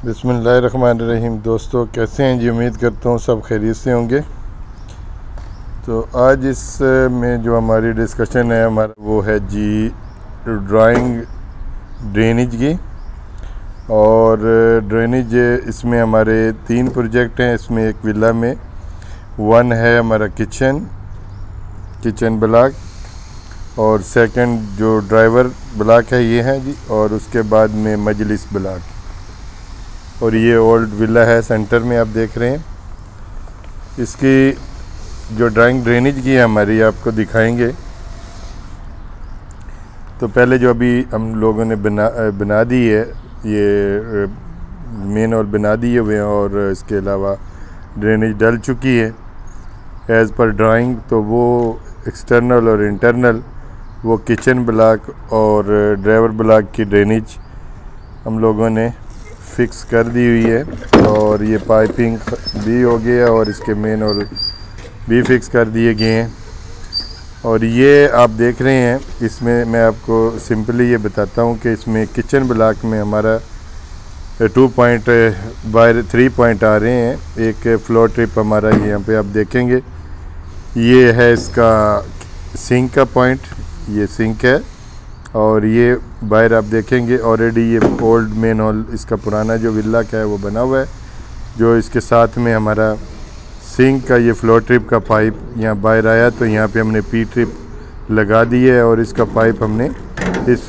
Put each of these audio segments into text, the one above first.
बिस्मिल्लाहिर्रहमानिर्रहीम। दोस्तों कैसे हैं जी? उम्मीद करता हूँ सब खैरियत से होंगे। तो आज इस में जो हमारी डिस्कशन है हमारा वो है जी ड्राइंग ड्रेनेज की। और ड्रेनेज इसमें हमारे 3 प्रोजेक्ट हैं। इसमें एक विला में 1 है हमारा किचन ब्लॉक, और सेकंड जो ड्राइवर ब्लॉक है ये है जी, और उसके बाद में मजलिस ब्लॉक। और ये ओल्ड विला है सेंटर में आप देख रहे हैं। इसकी जो ड्राइंग ड्रेनेज की है हमारी आपको दिखाएंगे। तो पहले जो अभी हम लोगों ने बना दी है, ये मेन और बना दिए हुए हैं, और इसके अलावा ड्रेनेज डल चुकी है एज़ पर ड्राइंग। तो वो एक्सटर्नल और इंटरनल वो किचन ब्लॉक और ड्राइवर ब्लॉक की ड्रेनेज हम लोगों ने फिक्स कर दी हुई है। और ये पाइपिंग भी हो गया और इसके मेन और भी फिक्स कर दिए गए हैं। और ये आप देख रहे हैं, इसमें मैं आपको सिंपली ये बताता हूँ कि इसमें किचन ब्लॉक में हमारा 2 पॉइंट बाय 3 पॉइंट आ रहे हैं। एक फ्लोर ट्रिप हमारा यहाँ पे आप देखेंगे, ये है इसका सिंक का पॉइंट, ये सिंक है। और ये बाहर आप देखेंगे ऑलरेडी ये ओल्ड मेन हॉल इसका पुराना जो विला का है वो बना हुआ है। जो इसके साथ में हमारा सिंक का ये फ्लोर ट्रिप का पाइप यहाँ बाहर आया, तो यहाँ पे हमने पी ट्रिप लगा दी है और इसका पाइप हमने इस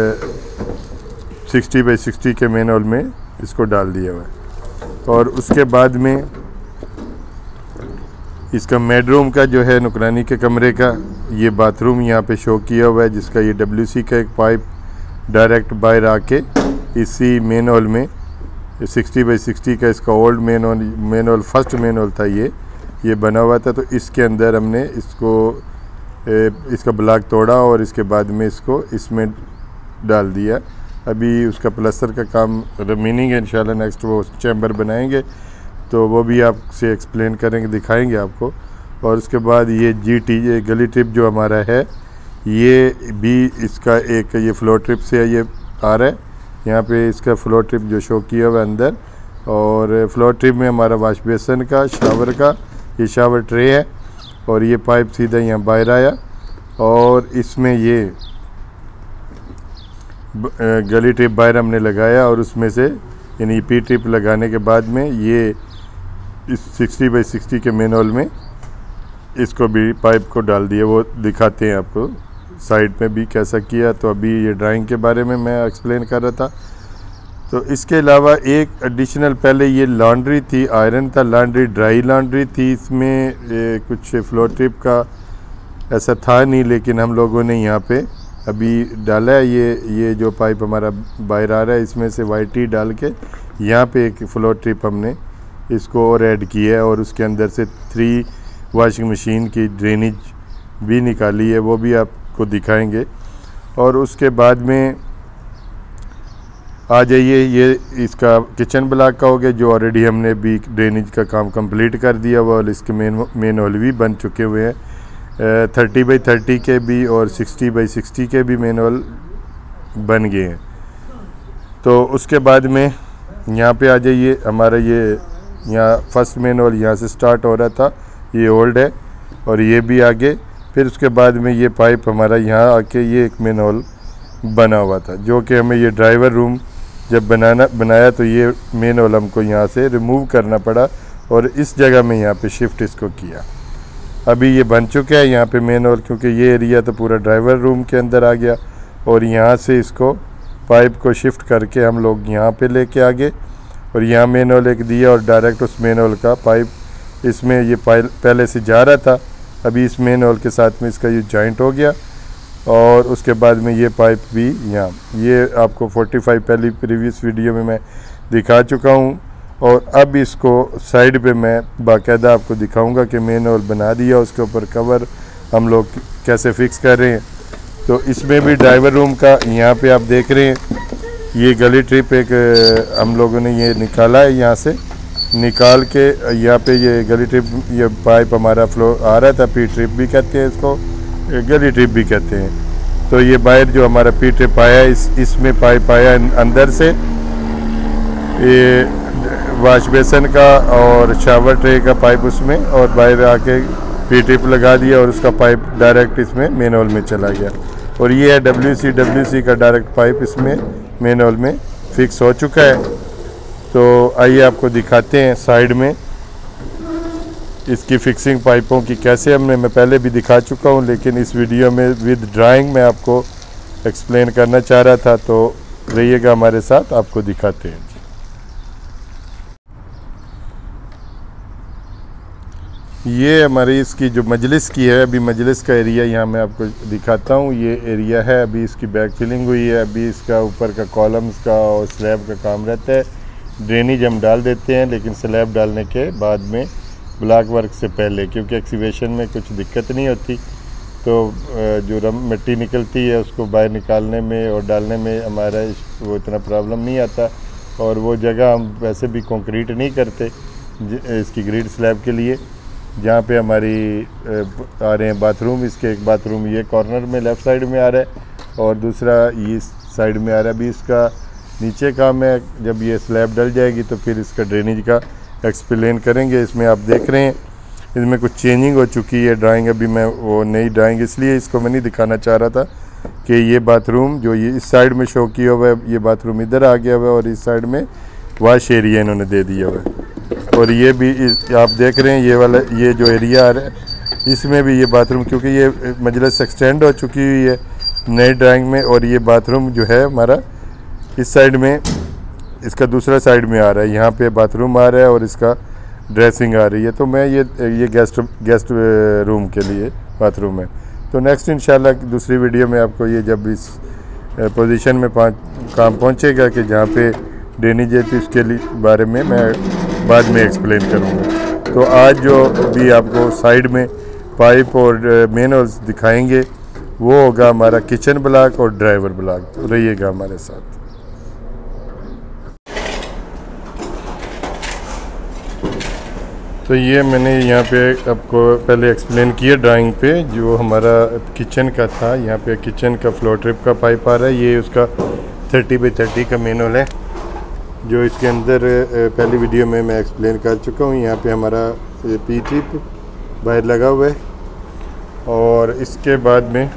60 बाई 60 के मेन हॉल में इसको डाल दिया हुआ है। और उसके बाद में इसका बेडरूम का जो है नुकरानी के कमरे का ये बाथरूम यहाँ पे शो किया हुआ है, जिसका ये WC का एक पाइप डायरेक्ट बाहर आके इसी मेन हॉल में 60 बाई 60 का इसका old main hall first main hall था, ये बना हुआ था। तो इसके अंदर हमने इसका ब्लॉक तोड़ा और इसके बाद में इसको इसमें डाल दिया। अभी उसका प्लास्टर का काम रिमेनिंग है, इंशाल्लाह नेक्स्ट वो चैम्बर बनाएंगे तो वो भी आपसे एक्सप्लेन करेंगे, दिखाएंगे आपको। और उसके बाद ये ये गली ट्रिप जो हमारा है ये भी इसका एक ये फ्लोर ट्रिप से ये आ रहा है। यहाँ पे इसका फ्लोर ट्रिप जो शो किया हुआ है अंदर। और फ्लोर ट्रिप में हमारा वॉश बेसन का, शावर का ये शावर ट्रे है, और ये पाइप सीधा यहाँ बाहर आया। और इसमें ये गली ट्रिप बाहर हमने लगाया, और उसमें से यानी पी ट्रिप लगाने के बाद में ये इस 60 बाई 60 के मेन हॉल में इसको भी पाइप को डाल दिया। वो दिखाते हैं आपको साइड में भी कैसा किया। तो अभी ये ड्राइंग के बारे में मैं एक्सप्लेन कर रहा था। तो इसके अलावा एक एडिशनल पहले ये लॉन्ड्री थी, आयरन था, लॉन्ड्री ड्राई लॉन्ड्री थी। इसमें कुछ फ्लोर ट्रिप का ऐसा था नहीं, लेकिन हम लोगों ने यहाँ पे अभी डाला है। ये जो पाइप हमारा बाहर आ रहा है इसमें से वाइटी डाल के यहाँ पे एक फ्लोर ट्रिप हमने इसको और ऐड किया है। और उसके अंदर से 3 वॉशिंग मशीन की ड्रेनेज भी निकाली है, वो भी आपको दिखाएंगे। और उसके बाद में आ जाइए, ये इसका किचन ब्लॉक का हो गया जो ऑलरेडी हमने भी ड्रेनेज का काम कंप्लीट कर दिया हुआ। और इसके मेन हॉल भी बन चुके हुए हैं, 30 बाई 30 के भी और 60 बाई 60 के भी मेन हॉल बन गए हैं। तो उसके बाद में यहाँ पे आ जाइए, हमारा ये यहाँ फर्स्ट मेन हॉल यहाँ से स्टार्ट हो रहा था, ये ओल्ड है और ये भी आगे। फिर उसके बाद में ये पाइप हमारा यहाँ आके ये एक मेन हॉल बना हुआ था, जो कि हमें ये ड्राइवर रूम जब बनाया तो ये मेन हॉल हमको यहाँ से रिमूव करना पड़ा और इस जगह में यहाँ पे शिफ्ट इसको किया। अभी ये बन चुका है यहाँ पे मेन हॉल, क्योंकि ये एरिया तो पूरा ड्राइवर रूम के अंदर आ गया। और यहाँ से इसको पाइप को शिफ्ट करके हम लोग यहाँ पे लेके आ गए, और यहाँ मेन हॉल एक दिया और डायरेक्ट उस मेन हॉल का पाइप इसमें ये पहले से जा रहा था, अभी इस मेन हॉल के साथ में इसका ये जॉइंट हो गया। और उसके बाद में ये पाइप भी यहाँ, ये आपको 45 पहली प्रीवियस वीडियो में मैं दिखा चुका हूँ। और अब इसको साइड पे मैं बाकायदा आपको दिखाऊंगा कि मेन हॉल बना दिया, उसके ऊपर कवर हम लोग कैसे फिक्स कर रहे हैं। तो इसमें भी ड्राइवर रूम का यहाँ पे आप देख रहे हैं, ये गली ट्रिप एक हम लोगों ने ये निकाला है, यहाँ से निकाल के यहाँ पे ये गली ट्रिप ये पाइप हमारा फ्लो आ रहा था, पी ट्रिप भी कहते हैं इसको, गली ट्रिप भी कहते हैं। तो ये बाहर जो हमारा पी ट्रिप आया इसमें पाइप आया अंदर से, ये वाश बेसन का और शावर ट्रे का पाइप उसमें, और बाहर आके पी टिप लगा दिया और उसका पाइप डायरेक्ट इसमें मेन होल में चला गया। और ये है WC का डायरेक्ट पाइप इसमें मेन होल में फिक्स हो चुका है। तो आइए आपको दिखाते हैं साइड में इसकी फिक्सिंग पाइपों की कैसे मैं पहले भी दिखा चुका हूँ, लेकिन इस वीडियो में विद ड्राइंग में आपको एक्सप्लेन करना चाह रहा था। तो रहिएगा हमारे साथ, आपको दिखाते हैं। ये हमारी इसकी जो मजलिस की है, अभी मजलिस का एरिया यहाँ मैं आपको दिखाता हूँ। ये एरिया है, अभी इसकी बैक फिलिंग हुई है। अभी इसका ऊपर का कॉलम्स का और स्लैब का काम रहता है। ड्रेनेज हम डाल देते हैं, लेकिन स्लैब डालने के बाद में ब्लॉक वर्क से पहले, क्योंकि एक्सीवेशन में कुछ दिक्कत नहीं होती। तो जो मिट्टी निकलती है उसको बाहर निकालने में और डालने में हमारा वो इतना प्रॉब्लम नहीं आता। और वो जगह हम वैसे भी कंक्रीट नहीं करते इसकी ग्रिड स्लैब के लिए। जहाँ पे हमारी आ रहे हैं बाथरूम, इसके एक बाथरूम ये कॉर्नर में लेफ़्ट साइड में आ रहा है और दूसरा ये साइड में आ रहा है। अभी इसका नीचे काम है, जब ये स्लैब डल जाएगी तो फिर इसका ड्रेनेज का एक्सप्लेन करेंगे। इसमें आप देख रहे हैं इसमें कुछ चेंजिंग हो चुकी है। ड्राइंग अभी मैं वो नई ड्राइंग इसलिए इसको मैं नहीं दिखाना चाह रहा था कि ये बाथरूम जो ये इस साइड में शो किया हुआ है, ये बाथरूम इधर आ गया हुआ है और इस साइड में वॉश एरिया इन्होंने दे दिया हुआ है। और ये भी आप देख रहे हैं ये वाला ये जो एरिया आ रहा है इसमें भी ये बाथरूम, क्योंकि ये मजलिस एक्सटेंड हो चुकी हुई है नई ड्राइंग में। और ये बाथरूम जो है हमारा इस साइड में, इसका दूसरा साइड में आ रहा है। यहाँ पे बाथरूम आ रहा है और इसका ड्रेसिंग आ रही है। तो मैं ये गेस्ट रूम के लिए बाथरूम है। तो नेक्स्ट इंशाल्लाह दूसरी वीडियो में आपको ये जब इस पोजीशन में काम पहुँचेगा कि जहाँ पे ड्रेनेज है, तो इसके बारे में मैं बाद में एक्सप्लेन करूँगा। तो आज जो भी आपको साइड में पाइप और मेन होल्स दिखाएंगे वो होगा हमारा किचन ब्लॉक और ड्राइवर ब्लॉक। तो रहिएगा हमारे साथ। तो ये मैंने यहाँ पे आपको पहले एक्सप्लेन किया ड्राइंग पे, जो हमारा किचन का था। यहाँ पे किचन का फ्लोर ट्रिप का पाइप आ रहा है। ये उसका 30 बाई 30 का मेन होल है, जो इसके अंदर पहली वीडियो में मैं एक्सप्लेन कर चुका हूँ। यहाँ पे हमारा पी ट्रिप बाहर लगा हुआ है और इसके बाद में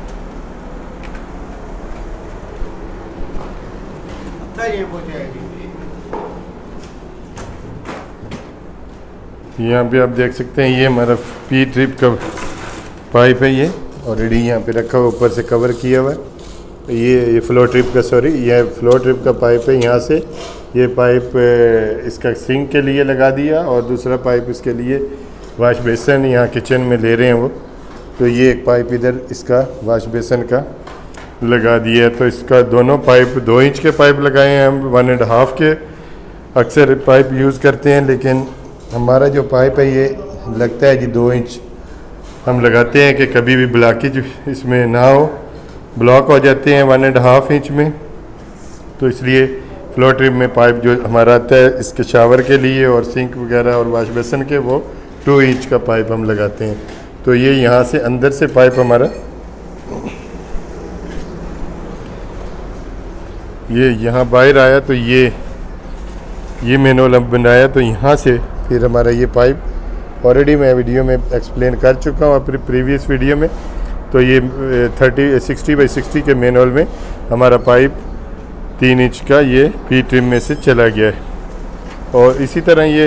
यहाँ पे आप देख सकते हैं ये हमारा पी ट्रिप का पाइप है। ये ऑलरेडी यहाँ पे रखा हुआ, ऊपर से कवर किया हुआ है। ये फ्लो ट्रिप का ये फ्लो ट्रिप का पाइप है। यहाँ से ये पाइप इसका सिंक के लिए लगा दिया और दूसरा पाइप इसके लिए वाश बेसन यहाँ किचन में ले रहे हैं वो। तो ये एक पाइप इधर इसका वाश बेसन का लगा दिया है। तो इसका दोनों पाइप 2 इंच के पाइप लगाए हैं हम, 1.5 के अक्सर पाइप यूज़ करते हैं, लेकिन हमारा जो पाइप है ये लगता है जी 2 इंच हम लगाते हैं कि कभी भी ब्लॉकेज इसमें ना हो। ब्लॉक हो जाते हैं 1.5 इंच में। तो इसलिए फ्लो ट्रिप में पाइप जो हमारा आता है इसके शावर के लिए और सिंक वगैरह और वाश बेसन के, वो 2 इंच का पाइप हम लगाते हैं। तो ये यहाँ से अंदर से पाइप हमारा ये यहाँ बाहर आया। तो ये मैनुअल अब बनाया। तो यहाँ से फिर हमारा ये पाइप ऑलरेडी मैं वीडियो में एक्सप्लेन कर चुका हूँ अपनी प्रीवियस वीडियो में। तो ये 60 बाई 60 के मैनुअल में हमारा पाइप 3 इंच का ये पी ट्रिम में से चला गया है। और इसी तरह ये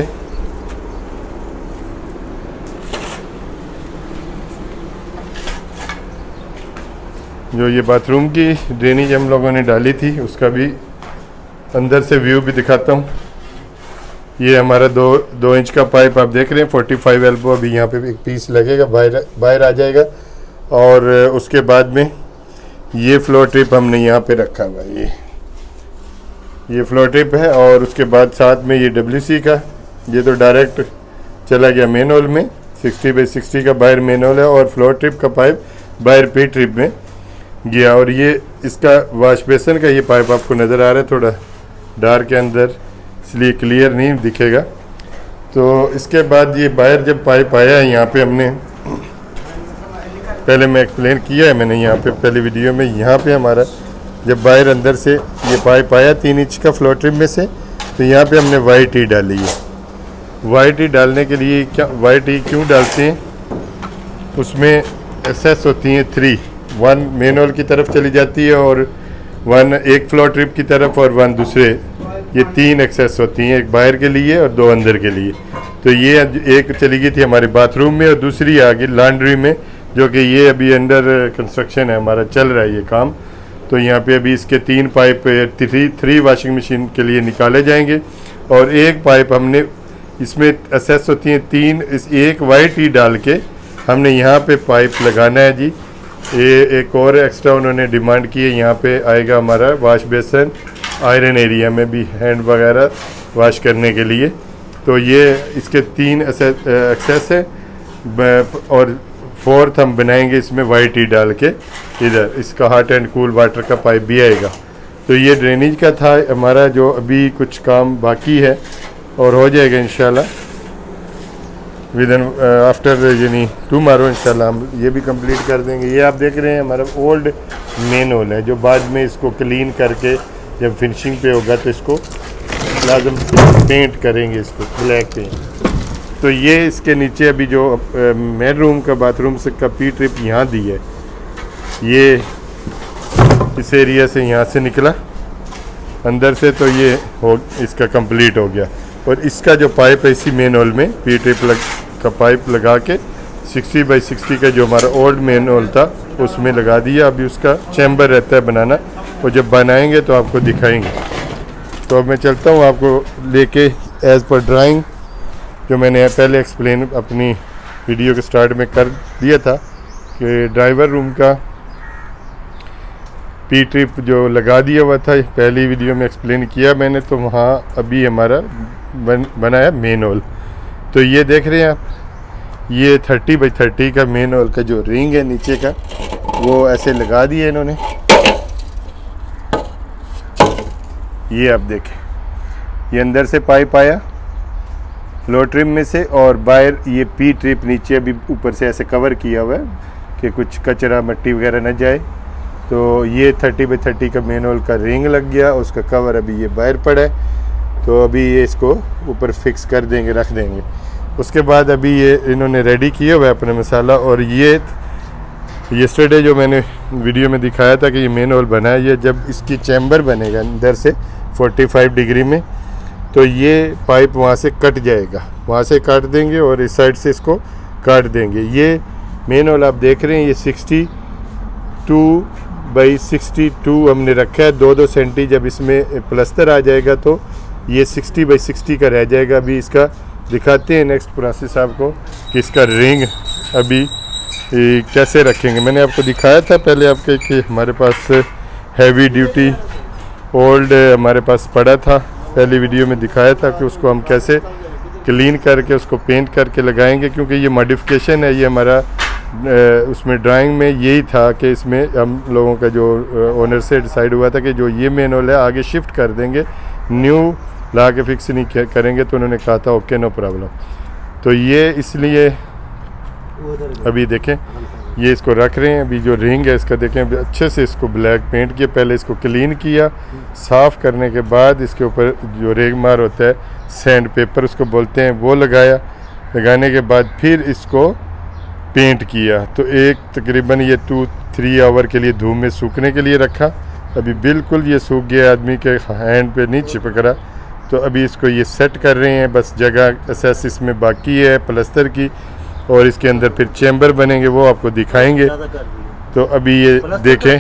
जो ये बाथरूम की ड्रेनेज हम लोगों ने डाली थी उसका भी अंदर से व्यू भी दिखाता हूँ। ये हमारा 2 इंच का पाइप आप देख रहे हैं, 45 एल्बो। अभी यहाँ पे एक पीस लगेगा, बाहर आ जाएगा। और उसके बाद में ये फ्लो ट्रिप हमने यहाँ पे रखा हुआ है। ये फ्लो ट्रिप है। और उसके बाद साथ में ये WC का, ये तो डायरेक्ट चला गया मेन होल में। 60 बाई 60 का बाहर मेन होल है और फ्लो ट्रिप का पाइप बाहर पी ट्रिप में गया। और ये इसका वाश बेसन का ये पाइप आपको नज़र आ रहा है, थोड़ा डार्क के अंदर, इसलिए क्लियर नहीं दिखेगा। तो इसके बाद ये बाहर जब पाइप आया है यहाँ पे, हमने पहले मैं एक्सप्लेन किया है मैंने यहाँ पे पहली वीडियो में। यहाँ पे हमारा जब बाहर अंदर से ये पाइप आया 3 इंच का फ्लो ट्रिप में से, तो यहाँ पे हमने वाइट टी डाली है। वाइट टी डालने के लिए क्या वाइट टी क्यों डालते हैं, उसमें एसएस होती हैं 3, 1 मेन होल की तरफ चली जाती है और 1 एक फ्लो ट्रिप की तरफ और 1 दूसरे, ये 3 एक्सेस होती हैं, एक बाहर के लिए और 2 अंदर के लिए। तो ये एक चली गई थी हमारे बाथरूम में और दूसरी आ गई लॉन्ड्री में, जो कि ये अभी अंडर कंस्ट्रक्शन है, हमारा चल रहा है ये काम। तो यहाँ पे अभी इसके 3 पाइप 3 वॉशिंग मशीन के लिए निकाले जाएंगे और एक पाइप हमने इसमें एसएस होती हैं 3, इस एक वाइट ही डाल के हमने यहाँ पे पाइप लगाना है जी। ये एक और एक्स्ट्रा उन्होंने डिमांड की है, यहाँ पे आएगा हमारा वॉश बेसन, आयरन एरिया में भी हैंड वगैरह वॉश करने के लिए। तो ये इसके 3 एक्सेस है और 4th हम बनाएंगे इसमें वाइट ही डाल के, इधर इसका हॉट एंड कूल वाटर का पाइप भी आएगा। तो ये ड्रेनेज का था हमारा, जो अभी कुछ काम बाकी है और हो जाएगा इंशाल्लाह विद इन आफ्टर यानी टुमारो इंशाल्लाह हम ये भी कंप्लीट कर देंगे। ये आप देख रहे हैं हमारा ओल्ड मेन होल है, जो बाद में इसको क्लीन करके जब फिनिशिंग पे होगा तो इसको लाजम पेंट करेंगे, इसको ब्लैक पेंट। तो ये इसके नीचे अभी जो मेन रूम का बाथरूम से का पी ट्रिप यहाँ दी है, ये इस एरिया से यहाँ से निकला अंदर से, तो ये हो इसका कंप्लीट हो गया। और इसका जो पाइप है इसी मेन होल में पी ट्रिप का पाइप लगा के 60 बाई 60 का जो हमारा ओल्ड मेन होल था उसमें लगा दिया। अभी उसका चैम्बर रहता है बनाना, और जब बनाएंगे तो आपको दिखाएंगे। तो अब मैं चलता हूँ आपको लेके एज़ पर ड्राइंग, जो मैंने पहले एक्सप्लेन अपनी वीडियो के स्टार्ट में कर दिया था कि ड्राइवर रूम का पी ट्रिप जो लगा दिया हुआ था, पहली वीडियो में एक्सप्लेन किया मैंने। तो वहाँ अभी हमारा बनाया मेन होल। तो ये देख रहे हैं आप, ये 30 बाई 30 का मेन होल का जो रिंग है नीचे का, वो ऐसे लगा दिया इन्होंने। ये आप देखें, ये अंदर से पाइप आया फ्लो ट्रिम में से, और बाहर ये पी ट्रिप नीचे अभी ऊपर से ऐसे कवर किया हुआ है कि कुछ कचरा मट्टी वगैरह न जाए। तो ये 30 बाई 30 का मेन होल का रिंग लग गया, उसका कवर अभी ये बाहर पड़ा है। तो अभी ये इसको ऊपर फिक्स कर देंगे, रख देंगे। उसके बाद अभी ये इन्होंने रेडी किया हुआ है अपना मसाला। और ये येस्टरडे जो मैंने वीडियो में दिखाया था कि ये मेन होल बना है, ये जब इसकी चैम्बर बनेगा अंदर से 45 डिग्री में, तो ये पाइप वहाँ से कट जाएगा, वहाँ से काट देंगे और इस साइड से इसको काट देंगे। ये मेन होल आप देख रहे हैं, ये 62 बाई 62 हमने रखा है। 2-2 सेंटी जब इसमें प्लस्तर आ जाएगा तो ये 60 बाई 60 का रह जाएगा। अभी इसका दिखाते हैं नेक्स्ट प्रोसेस आपको कि इसका रिंग अभी कैसे रखेंगे। मैंने आपको दिखाया था पहले आपके कि हमारे पास हैवी ड्यूटी ओल्ड हमारे पास पड़ा था, पहली वीडियो में दिखाया था कि उसको हम कैसे क्लीन करके उसको पेंट करके लगाएंगे, क्योंकि ये मॉडिफिकेशन है। ये हमारा उसमें ड्राइंग में यही था कि इसमें हम लोगों का जो ओनर से डिसाइड हुआ था कि जो ये मेन होल है आगे शिफ्ट कर देंगे, न्यू ला के फिक्स नहीं करेंगे। तो उन्होंने कहा था ओके नो प्रॉब्लम। तो ये इसलिए अभी देखें ये इसको रख रहे हैं। अभी जो रिंग है इसका देखें, अभी अच्छे से इसको ब्लैक पेंट किया, पहले इसको क्लीन किया, साफ़ करने के बाद इसके ऊपर जो रेग मार होता है सैंड पेपर उसको बोलते हैं, वो लगाया। लगाने के बाद फिर इसको पेंट किया। तो एक तकरीबन ये 2-3 आवर के लिए धूप में सूखने के लिए रखा। अभी बिल्कुल ये सूख गया, आदमी के हैंड पे नहीं चिपक रहा। तो अभी इसको ये सेट कर रहे हैं, बस जगह असेस इसमें बाकी है प्लस्तर की, और इसके अंदर फिर चैम्बर बनेंगे, वो आपको दिखाएंगे। तो अभी ये देखें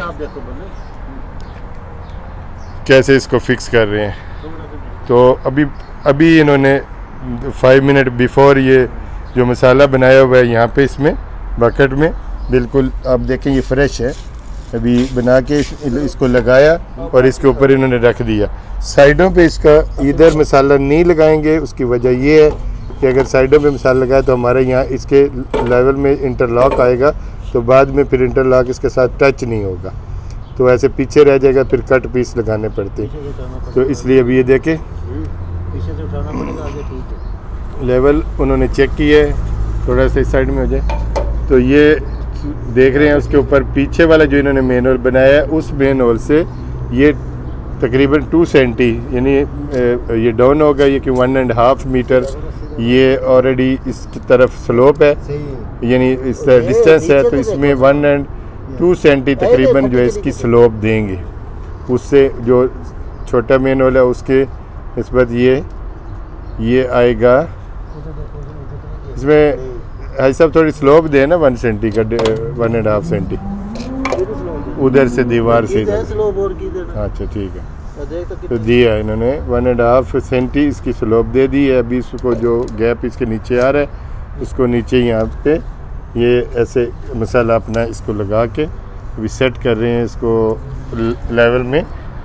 कैसे इसको फिक्स कर रहे हैं। तो अभी इन्होंने 5 मिनट बिफोर ये जो मसाला बनाया हुआ है यहाँ पे इसमें बकेट में, बिल्कुल आप देखें ये फ्रेश है, अभी बना के इसको लगाया और इसके ऊपर इन्होंने रख दिया। साइडों पे इसका इधर मसाला नहीं लगाएंगे, उसकी वजह ये है कि अगर साइडों पे मसाला लगाए तो हमारे यहाँ इसके लेवल में इंटरलॉक आएगा, तो बाद में फिर इंटरलॉक इसके साथ टच नहीं होगा, तो ऐसे पीछे रह जाएगा, फिर कट पीस लगाने पड़ते। तो इसलिए अभी ये देखें लेवल उन्होंने चेक किया है, थोड़ा सा इस साइड में हो जाए। तो ये देख रहे हैं उसके ऊपर पीछे वाला जो इन्होंने मेन होल बनाया है, उस मेन होल से ये तकरीबन 2 सेंटी, यानी ये डाउन होगा ये कि 1.5 मीटर ये ऑलरेडी इसकी तरफ स्लोप है, यानी इस डिस्टेंस है, तो इसमें 1.2 सेंटी तकरीबन जो है इसकी स्लोप देंगे। उससे जो छोटा मेन होल है उसके निस्बत ये आएगा। इसमें ऐसा थोड़ी स्लोप दे ना 1 सेंटी का, 1.5 सेंटी उधर से दीवार से इधर। अच्छा ठीक है, तो दिया इन्होंने 1.5 सेंटी इसकी स्लोप दे दी है। अभी इसको जो गैप इसके नीचे आ रहा है उसको नीचे यहाँ पे ये ऐसे मसाला अपना इसको लगा के अभी सेट कर रहे हैं इसको लेवल में।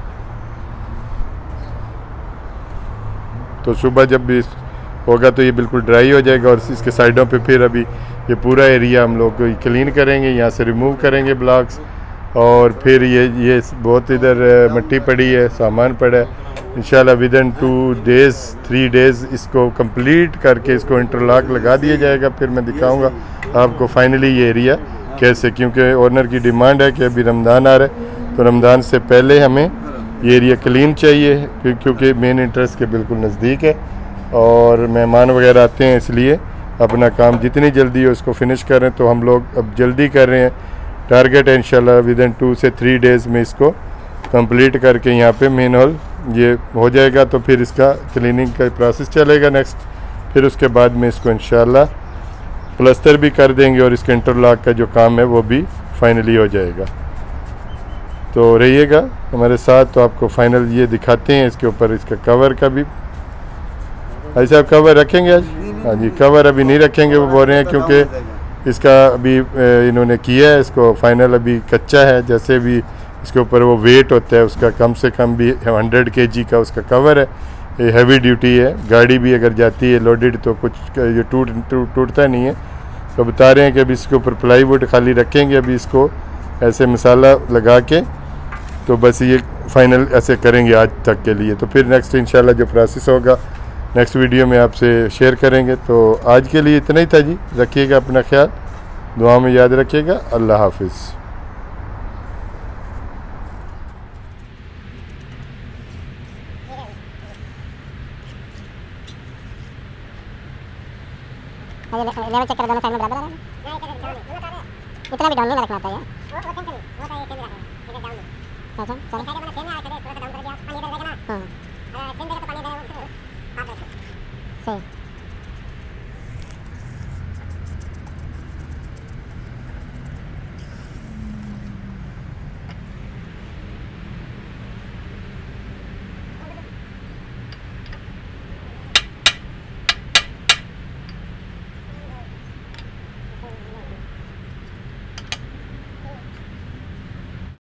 तो सुबह जब भी होगा तो ये बिल्कुल ड्राई हो जाएगा और इसके साइडों पे फिर अभी ये पूरा एरिया हम लोग क्लीन करेंगे, यहाँ से रिमूव करेंगे ब्लॉक्स। और फिर ये बहुत इधर मिट्टी पड़ी है, सामान पड़ा है। इंशाल्लाह विदिन 3 डेज़ इसको कंप्लीट करके इसको इंटरलॉक लगा दिया जाएगा। फिर मैं दिखाऊंगा आपको फाइनली ये एरिया कैसे, क्योंकि ओनर की डिमांड है कि अभी रमज़ान आ रहा है तो रमज़ान से पहले हमें ये एरिया क्लीन चाहिए, क्योंकि मेन इंटरेस्ट के बिल्कुल नज़दीक है और मेहमान वगैरह आते हैं, इसलिए अपना काम जितनी जल्दी हो उसको फिनिश करें। तो हम लोग अब जल्दी कर रहे हैं, टारगेट है इंशाल्लाह विदिन 2 से 3 डेज़ में इसको कंप्लीट करके यहाँ पे मेन हॉल ये हो जाएगा। तो फिर इसका क्लीनिंग का प्रोसेस चलेगा नेक्स्ट, फिर उसके बाद में इसको इंशाल्लाह प्लस्तर भी कर देंगे और इसके इंटरलॉक का जो काम है वो भी फाइनली हो जाएगा। तो रहिएगा हमारे साथ, तो आपको फाइनल ये दिखाते हैं। इसके ऊपर इसका कवर का भी ऐसा कवर रखेंगे आज। हाँ जी, कवर अभी नहीं रखेंगे, वो बोल रहे हैं क्योंकि इसका अभी इन्होंने किया है, इसको फाइनल अभी कच्चा है। जैसे भी इसके ऊपर वो वेट होता है उसका कम से कम भी 100 kg का उसका कवर है। ये हैवी ड्यूटी है, गाड़ी भी अगर जाती है लोडेड तो कुछ ये टूटता नहीं है। तो बता रहे हैं कि अभी इसके ऊपर प्लाईवुड खाली रखेंगे, अभी इसको ऐसे मसाला लगा के तो बस ये फाइनल ऐसे करेंगे आज तक के लिए। तो फिर नेक्स्ट इंशाल्लाह जो प्रोसेस होगा नेक्स्ट वीडियो में आपसे शेयर करेंगे। तो आज के लिए इतना ही था जी, रखिएगा अपना ख्याल, दुआ में याद रखिएगा। अल्लाह हाफिज़। लेवल चेक करो, दोनों साइड में बराबर आ रहा है। इतना भी डाउन नहीं रखना आता है। अच्छा चलो सही।